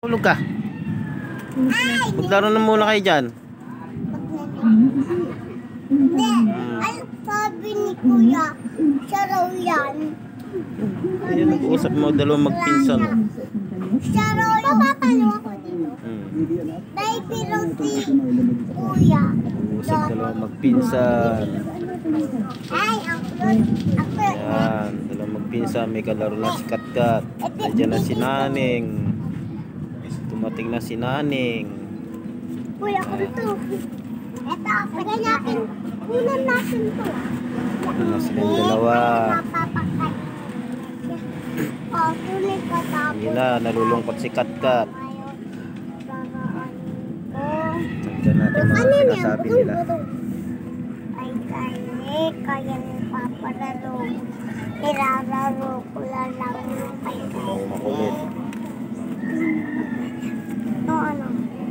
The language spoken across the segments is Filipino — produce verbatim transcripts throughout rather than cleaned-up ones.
Tulog ka. Maglaro na muna kayo dyan. Hindi. Ay, sabi ni Kuya, siya raw yan. Ayun, nag-uusap mo, dalawang magpinsan. Siya raw yung papalo ako dito. Hmm. Dahil pero si Kuya. Nag-uusap dalawang magpinsan. Ay, ako doon. Ako. Yan, dalawang magpinsan. May kalaro na si Katkat. Nandiyan na si Naning. Dumating na si Naning. Kuya, ako dito. Ito, pagay natin. Ulan natin to. Ano na silang dalawa. Papapakay. Oh, tuloy ka tapos. Hindi na, nalulungkot si Katkat. Nandiyan natin mga sinasabi nila. Ay, kaya, kaya ni Papa lalo. Nilalaro ko lang lang yung kay Oo, makulit. No, ano?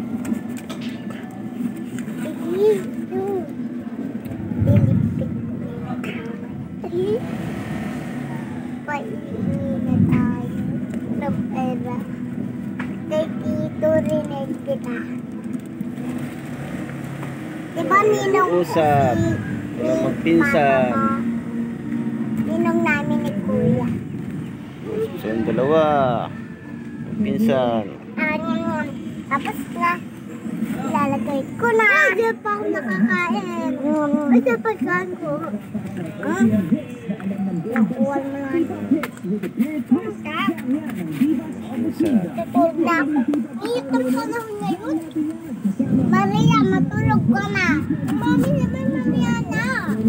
Ito. Dilipit ko. Painin na tayo ng pera. Kay Tito rinig kita. Diba ninong Usap. Dalawang magpinsan. Ninong namin ni Kuya. So, yung dalawa. Magpinsan. Ano yun? Tapos na. Ilalagay ko na. Ay, di pa ako nakakain. Ay, di pa kain ko. Hmm? Nakuha mo na. Pinsan. Tutulog na ako. Iitong ko na ngayon. Maria, matulog ka na. Mami naman, mamaya na.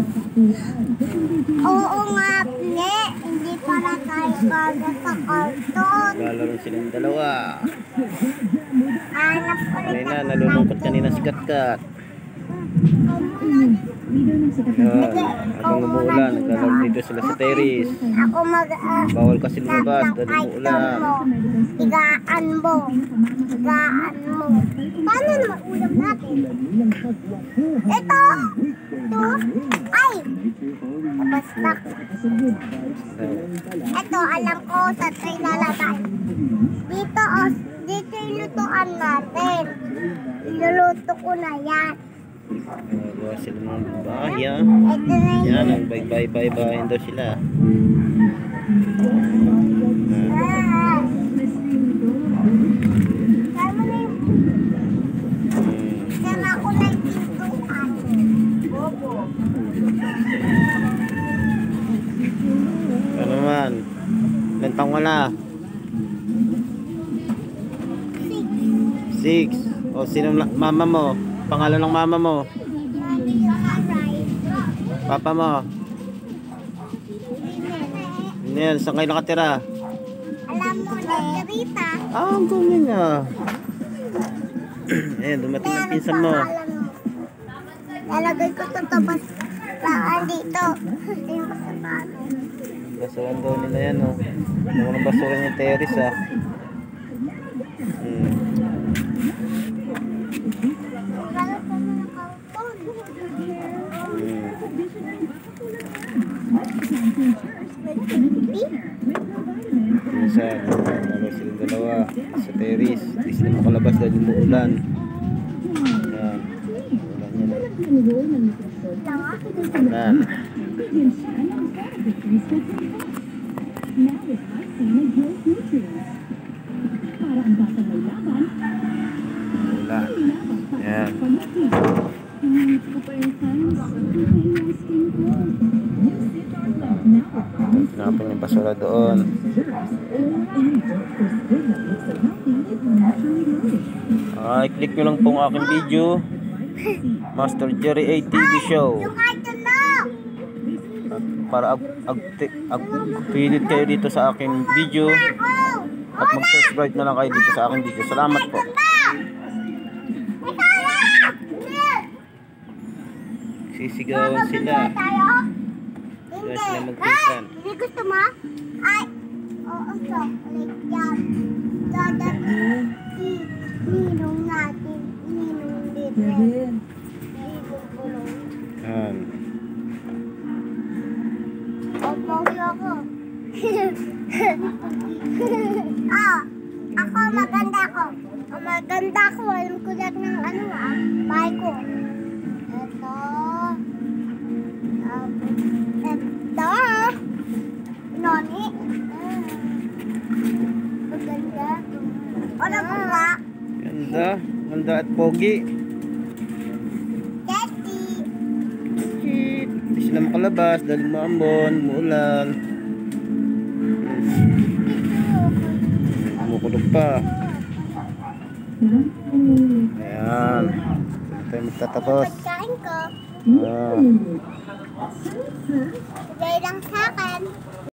Oo nga, ple. Hindi para tayo kaga sa karton. Lalaro silang dalawa. Hanap ko rin Kanina, nalulungkot kanina si Katkat. Yan. Habang umuulan, naglalaro dito sila sa terrace. Ako mag... Uh, Bawal kasi lumabas dahil umuulan. Higaan mo. Higaan mo. Paano naman ulam natin? Ito. Ito. Ay. Basta. Ito, alam ko sa tray lalagay. Dito, oh, dito yung lutuan natin. Iluluto ko na yan. Nagawa sila ng bahay, ah. Ito na Yan, yun. nagbay-bay-bay-bayan daw sila. Ah. Kaya mo na yung... Kaya ako na yung pintuan. Bobo. Ano naman? Ilan taong ka na? Six. O, sino na- mama mo? Pangalan ng mama mo? Papa mo? Ano yan? Saan kayo nakatira? Alam mo na, Rita. Ah, ang gawin niya. Eh, dumating ang pinsan mo. Lalagay ko ito tapos saan dito. Hindi mo sa bago. Basuran daw nila yan, oh. Ano ng basuran yung terrace, ah. Hmm. Lalo pa mo ng karton. Hmm. Pinsan, nalo silang dalawa sa terrace. Hindi sila makalabas dahil umuulan. Yan. Ulan yan. Yan. Ulan. Yan. Tinapon yung basura doon. Ay, click nyo lang po ang aking video. Master Jerry A T V Show. Yung karton mo! Para ag ag ag pilit kayo dito sa aking video. At mag-subscribe na lang kayo dito sa aking video. Salamat po. Sisigawan sila. Hindi. sila magpinsan. Ay, hindi gusto mo? Ay, oo, chocolate yan. Dadating si ninong natin. Ninong libre. Ninong kulong. Yan. Opo, ako. Ah, ako maganda ko. ganda. Ganda at pogi. Daddy. Shit. Hindi sila makalabas dahil maambon, muulan. Kumukulog pa. Ayan. Dito tayo magtatapos. Pagkain ko. Ah. Bigay lang sa akin.